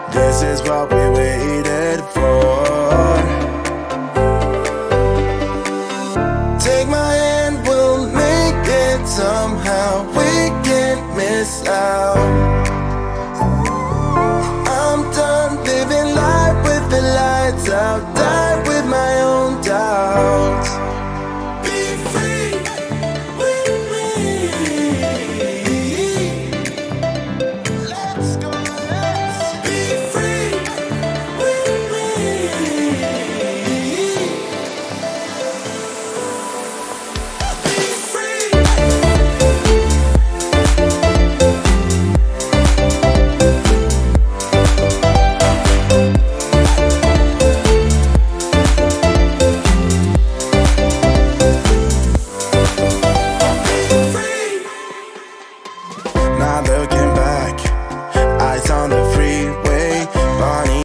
This is what we waited for. Take my hand, we'll make it somehow. We can't miss out.